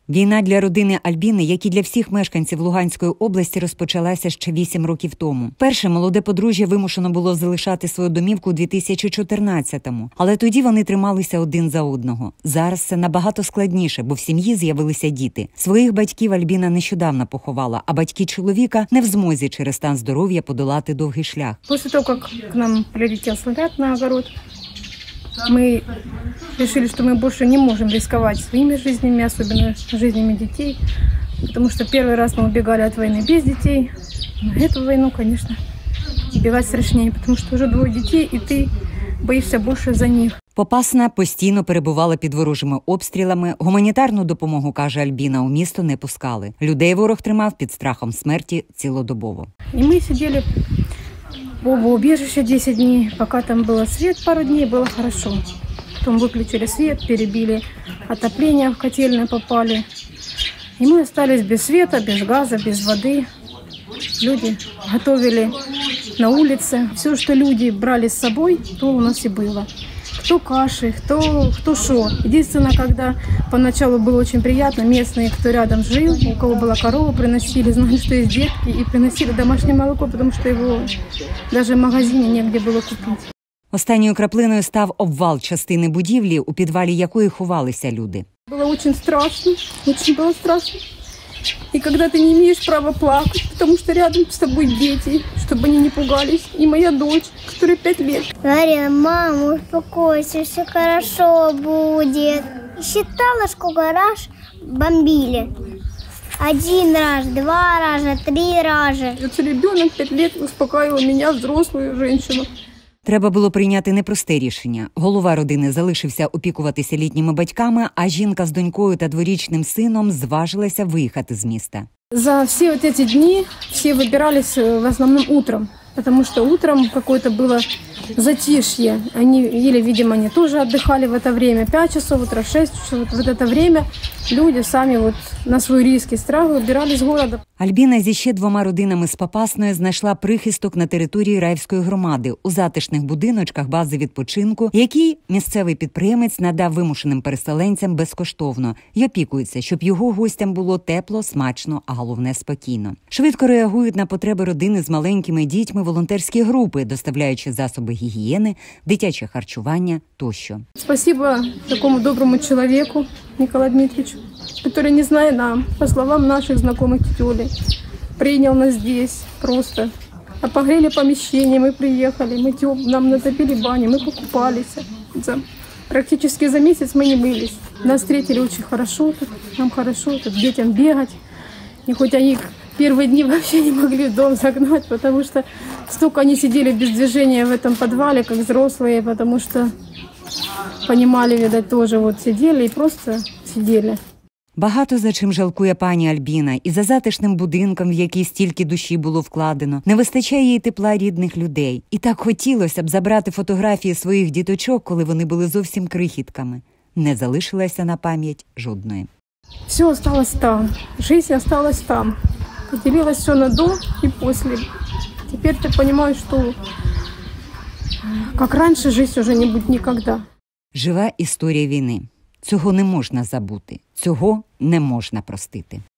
Війна для родини Альбіни, як і для всіх мешканців Луганської області, розпочалася ще 8 років тому. Перше молоде подружжя вимушено було залишати свою домівку у 2014-му. Але тоді вони трималися один за одного. Зараз це набагато складніше, бо в сім'ї з'явилися діти. Своїх батьків Альбіна нещодавно поховала, а батьки чоловіка не в змозі через стан здоров'я подолати довгий шлях. Після того, як к нам прилетів солдат на огород, мы решили, что мы больше не можем рисковать своими жизнями, особенно жизнями детей, потому что первый раз мы убегали от войны без детей. На эту войну, конечно, убегать страшнее, потому что уже 2 детей, и ты боишься больше за них. Попасна постійно перебувала під ворожими обстрілами. Гуманітарну допомогу, каже Альбіна, у місто не пускали. Людей ворог тримав під страхом смерті цілодобово. И мы сидели в бомбоубежище 10 дней, пока там был свет, пару дней было хорошо. Потом выключили свет, перебили отопление, в котельную попали. И мы остались без света, без газа, без воды. Люди готовили на улице. Все, что люди брали с собой, то у нас и было. Кто каши, кто шо. Единственное, когда поначалу было очень приятно, местные, кто рядом жил, у кого была корова, приносили, знали, что есть детки, и приносили домашнее молоко, потому что его даже в магазине негде было купить. Останньою краплиною став обвал частини будівлі, у підвалі якої ховалися люди. Было очень страшно, очень было страшно. И когда ты не имеешь права плакать, потому что рядом с тобой дети, чтобы они не пугались. И моя дочь, которой 5 лет. Говорила: мама, успокойся, все хорошо будет. И считала, сколько раз бомбили. 1 раз, 2 раза, 3 раза. Это ребенок 5 лет успокаивал меня, взрослую женщину. Треба було прийняти непросте рішення. Голова родини залишився опікуватися літніми батьками, а жінка з донькою та 2-річним сином зважилася виїхати з міста. За все вот эти дни все выбирались в основном утром, потому что утром какое-то было затишье. Они, или, видимо, они тоже отдыхали в это время, 5 часов утра, 6 часов. Вот в это время люди сами вот на свой риск и страх выбирались из города. Альбіна зі ще 2 родинами з Попасної знайшла прихисток на території Раївської громади у затишних будиночках бази відпочинку, які місцевий підприємець надав вимушеним переселенцям безкоштовно і опікується, щоб його гостям було тепло, смачно, а головне спокійно. Швидко реагують на потреби родини з маленькими дітьми волонтерські групи, доставляючи засоби гігієни, дитяче харчування тощо. Спасибо такому доброму человеку, Николаю Дмитриевичу, который, не зная нам, по словам наших знакомых тетелей, принял нас здесь просто. Погрели помещение, мы приехали, нам натопили баню, мы покупались. Практически за месяц мы не мылись. Нас встретили очень хорошо, нам хорошо, детям бегать. И хоть они первые дни вообще не могли в дом загнать, потому что столько они сидели без движения в этом подвале, как взрослые, потому что понимали, видать, тоже вот сидели и просто сидели. Багато за чим жалкує пані Альбіна. І за затишним будинком, в який стільки душі було вкладено. Не вистачає їй тепла рідних людей. І так хотілося б забрати фотографії своїх діточок, коли вони були зовсім крихітками. Не залишилася на пам'ять жодної. Все осталось там. Жизнь осталась там. Поделилось все на до и после. Теперь ты понимаешь, что как раньше жизнь уже не будет никогда. Жива історія війни. Цього не можна забути. Цього не можна простити.